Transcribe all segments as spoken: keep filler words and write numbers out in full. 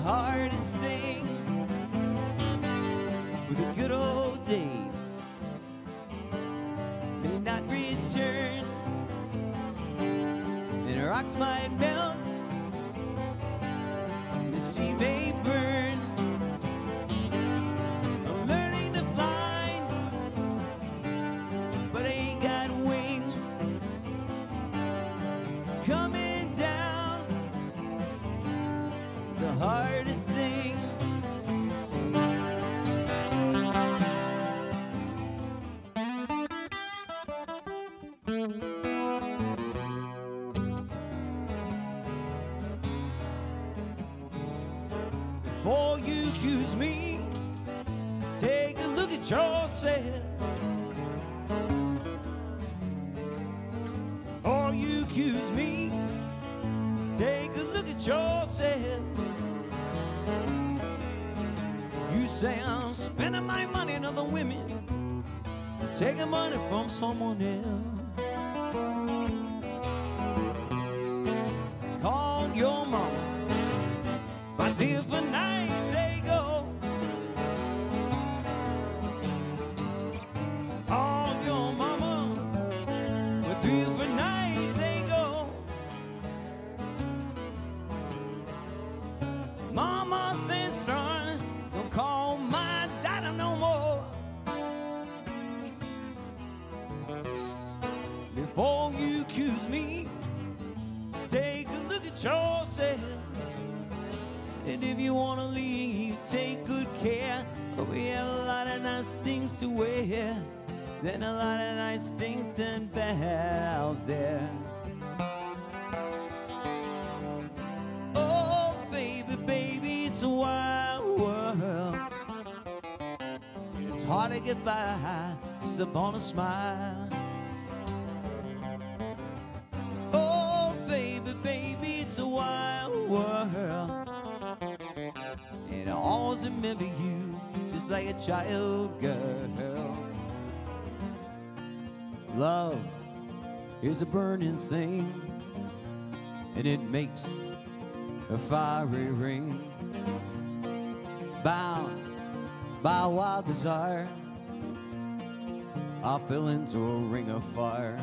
hardest thing with the good old days may not return, and rocks might melt and the sea may burn. I'm learning to fly, but I ain't got wings. Coming down is the hardest thing. Before you accuse me, take a look at yourself. Before you accuse me, take a look at yourself. You say I'm spending my money on other women, taking money from someone else. Call your mama, my dear, for nights they go. Call your mama, my dear, for nights they go. Mama said, son, don't call my daddy no more. Before you accuse me, take a look at yourself. And if you want to leave, take good care. We have a lot of nice things to wear, then a lot of nice things turn bad out there. Oh, baby, baby, it's a wild world. It's hard to get by just upon a smile. Oh, baby, baby, it's a wild world. And I always remember you just like a child girl. Love is a burning thing, and it makes a fiery ring. Bound by a wild desire, I fell into a ring of fire.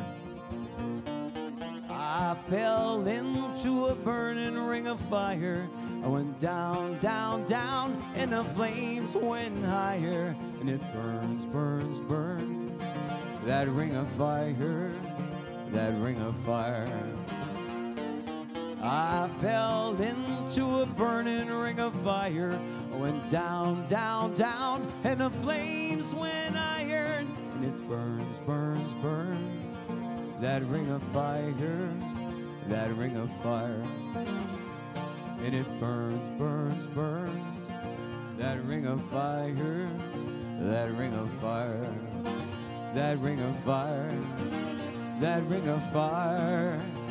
I fell into a burning ring of fire. I went down, down, down, and the flames went higher. And it burns, burns, burns, that ring of fire, that ring of fire. I fell into a burning ring of fire. I went down, down, down, and the flames went higher. And it burns, burns, burns, that ring of fire, that ring of fire. And it burns, burns, burns, that ring of fire, that ring of fire, that ring of fire, that ring of fire.